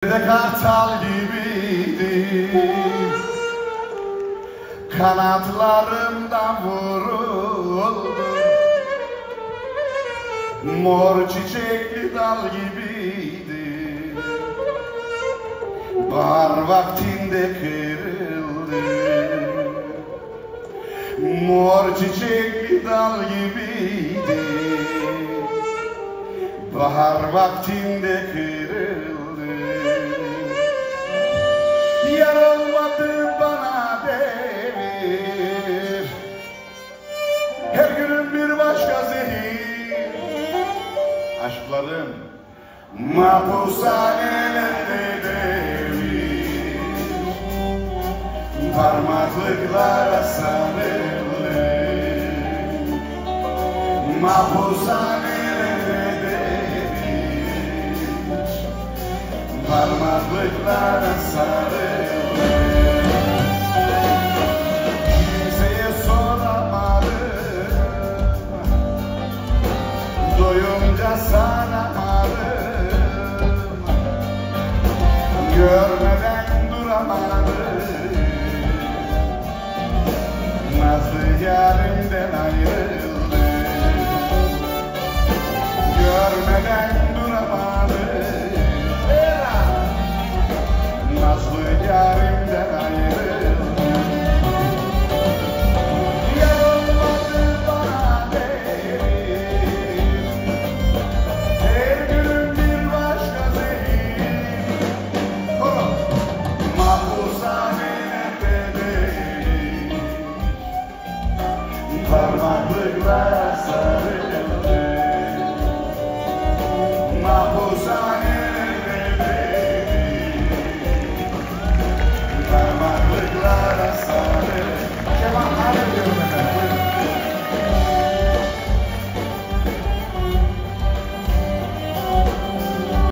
de kartal gibiydi, kanatlarımdan vuruldu. Mor çiçekli dal gibiydi, bahar vaktinde kırıldı. Mor çiçekli dal gibiydi, bahar vaktinde kırıldı. Yar olmadı bana devir, her günün bir başka zehir. Aşklarım mahpushanelerde devir, parmaklıklara sarılır. Mahpushanelerde devir, parmaklıklara sarılır. Kimseye soramadım, doyunca sana varım. Görmeden duramadım, nazlı yarimden ayrıldım. Görmeden